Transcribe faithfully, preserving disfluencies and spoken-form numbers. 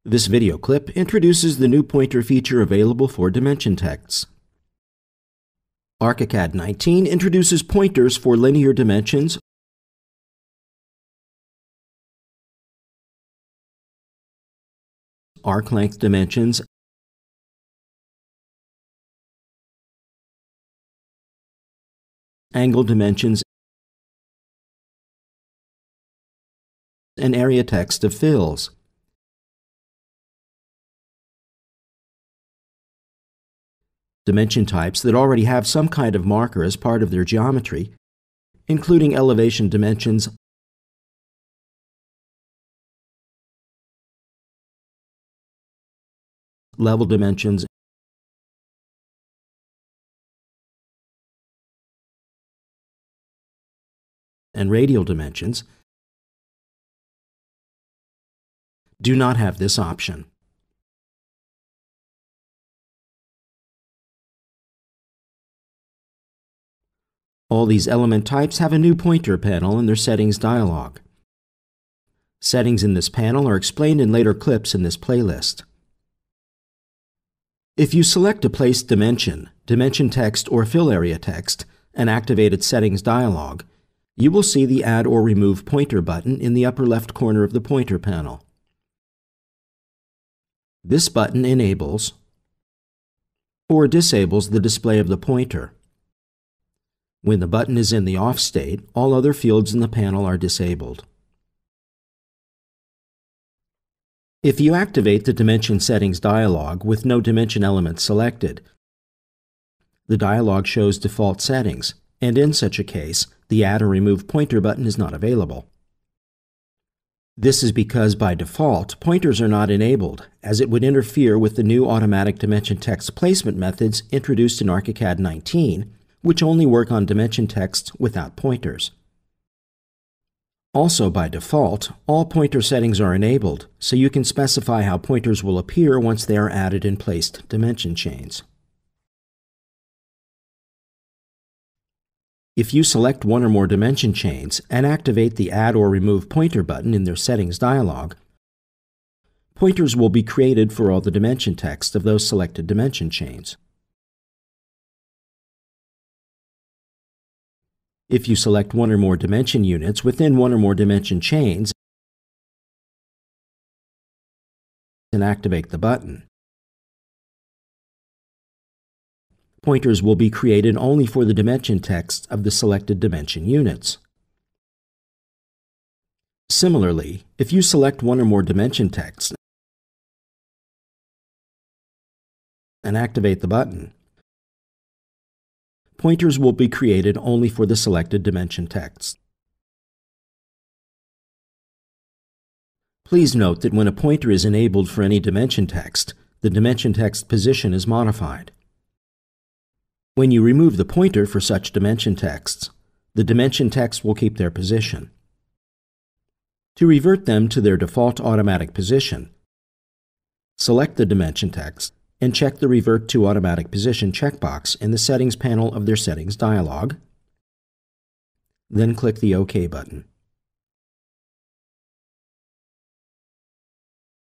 This video clip introduces the new pointer feature available for dimension texts. ARCHICAD nineteen introduces pointers for linear dimensions, arc length dimensions, angle dimensions, and area text of fills. Dimension types that already have some kind of marker as part of their geometry, including elevation dimensions, level dimensions, and radial dimensions, do not have this option. All these element types have a new pointer panel in their settings dialog. Settings in this panel are explained in later clips in this playlist. If you select a place dimension, dimension text, or fill area text, and activate its settings dialog, you will see the Add or Remove Pointer button in the upper left corner of the pointer panel. This button enables or disables the display of the pointer. When the button is in the off state, all other fields in the panel are disabled. If you activate the Dimension Settings dialog with no dimension element selected, the dialog shows default settings, and in such a case, the Add or Remove Pointer button is not available. This is because by default, pointers are not enabled, as it would interfere with the new automatic dimension text placement methods introduced in ARCHICAD nineteen, which only work on dimension texts without pointers. Also, by default, all pointer settings are enabled, so you can specify how pointers will appear once they are added in placed dimension chains. If you select one or more dimension chains and activate the Add or Remove Pointer button in their settings dialog, pointers will be created for all the dimension text of those selected dimension chains. If you select one or more dimension units within one or more dimension chains and activate the button, pointers will be created only for the dimension text of the selected dimension units. Similarly, if you select one or more dimension texts and activate the button, pointers will be created only for the selected dimension text. Please note that when a pointer is enabled for any dimension text, the dimension text position is modified. When you remove the pointer for such dimension texts, the dimension text will keep their position. To revert them to their default automatic position, select the dimension text and check the Revert to Automatic Position checkbox in the Settings panel of their Settings dialog. Then click the OK button.